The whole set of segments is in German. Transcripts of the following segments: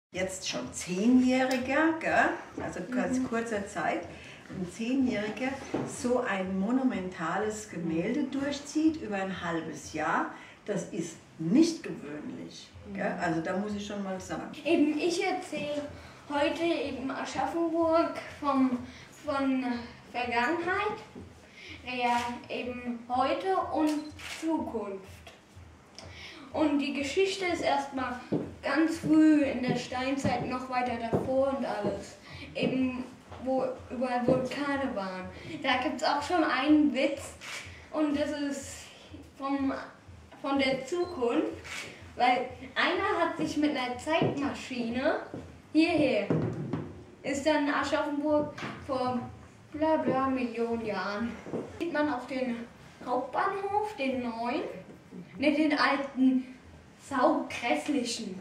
Jetzt schon 10-Jähriger, gell? Also ganz kurzer Zeit, ein 10-Jähriger so ein monumentales Gemälde durchzieht über ein halbes Jahr, das ist nicht gewöhnlich. Gell? Also da muss ich schon mal sagen. Eben, ich erzähle heute eben Aschaffenburg von Vergangenheit, eben heute und Zukunft. Und die Geschichte ist erstmal ganz früh in der Steinzeit, noch weiter davor und alles. Eben, wo überall Vulkane waren. Da gibt es auch schon einen Witz und das ist von der Zukunft, weil einer hat sich mit einer Zeitmaschine hierher, ist dann Aschaffenburg vor bla bla Millionen Jahren. Sieht man auf den Hauptbahnhof, den neuen, nicht den alten, saugrässlichen.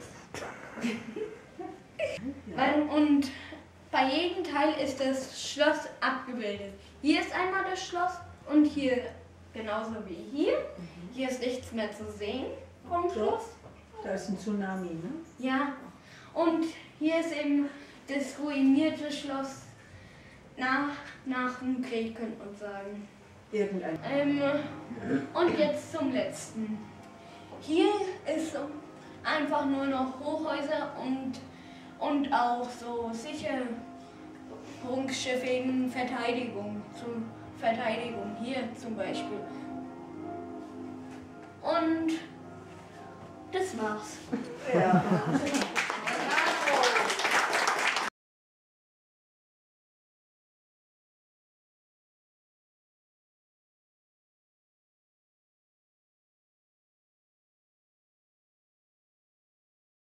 Und bei jedem Teil ist das Schloss abgebildet. Hier ist einmal das Schloss und hier genauso wie hier. Hier ist nichts mehr zu sehen vom Schloss. Da ist ein Tsunami, ne? Ja, und hier ist eben das ruinierte Schloss nach dem Krieg, könnte man sagen. Und jetzt zum letzten. Hier ist einfach nur noch Hochhäuser und auch so Sicherungsschiffe wegen Verteidigung, zur Verteidigung hier zum Beispiel. Und das war's. Ja.